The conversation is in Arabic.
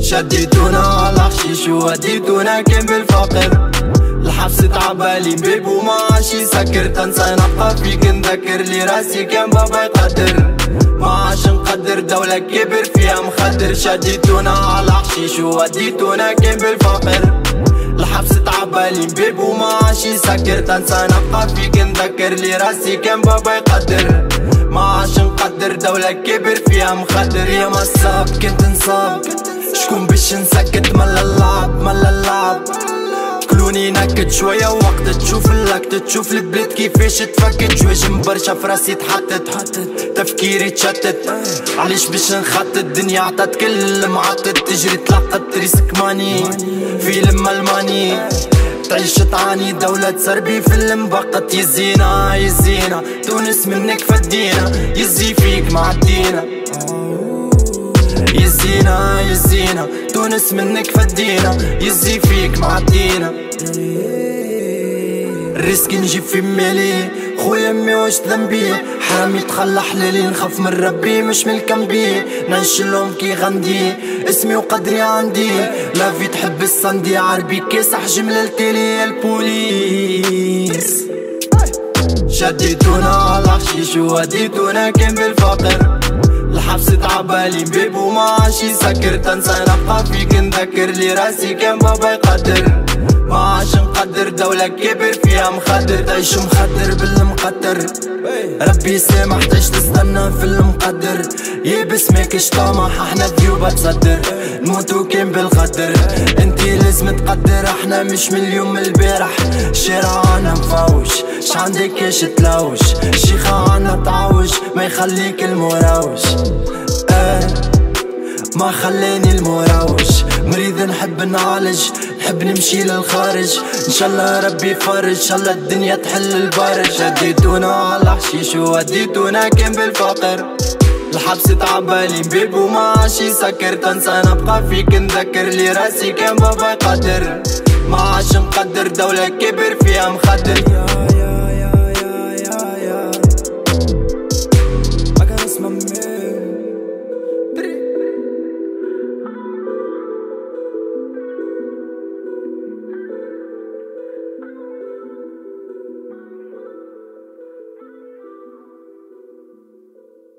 شديتونا على حشيش ووديتونا كان بالفقر. الحبس تعبالي بيب وما عادش يسكر. تنسى نبقى فيك نذكر لي راسي كان بابا يقدر. ما عادش نقدر دولة كبر فيها مخدر. شديتونا على حشيش ووديتونا كان بالفقر. الحبس تعبالي بيب وما عادش يسكر. تنسى نبقى فيك نذكر لي راسي كان بابا يقدر. ما عادش نقدر دولة كبر فيها مخدر. يا مصاب كنت نصاب شكون باش نسكت ملا اللعب ملا اللعب. كلوني نكت شوية وقت تشوف اللكت تشوف البلاد كيفاش تفكت. جواجم برشا فراسي تحطت تفكيري تشتت. علاش باش نخطط الدنيا عطات كل معطت. تجري تلقط ريسك ماني فيلم الماني. تعيش تعاني دولة سربي فيلم بقت. يزينا يزينا تونس منك فدينا. يزي فيك معدينا يزينا يزينا تونس منك فدينا. يزي فيك معدينا. الريسك نجيب في مالي خويا امي واش ذنبي. حرام يتخلى حلالي نخاف من ربي مش من الكنبي. ننشلهم كي غندي اسمي وقدري عندي. لا في تحب الصندي عربي كاسح جملة التالي البوليس. شديتونا على حشيش ووديتونا كان بالفقر. الحبس تعبالي بيب وما عادش يسكر. تنسى نبقى فيك نذكر لي راسي كان بابا يقدر. ما عادش نقدر دولة كبر فيها مخدر. تعيش مخدر بالمقدر. ربي سامح تعيش تستنى في المقدر. يابس ماكش طمح احنا ذيوبة تصدر. نموتو كان بالقدر. انتي لازم تقدر احنا مش من اليوم من البارح. الشارع عنا مفوش شعندك كاش تلوش. الشيخة عنا تعوج ما يخليك المراوش. ما خلاني المراوش. مريض نحب نعالج نحب نمشي للخارج. ان شاء الله ربي يفرج ان شاء الله الدنيا تحل البرج. شديتونا على حشيش ووديتونا كان بالفقر. الحبس تعبالي بيب وما عادش يسكر. تنسى نبقى فيك نذكر لي راسي كان بابا يقدر. ما عادش نقدر دولة كبر فيها مخدر.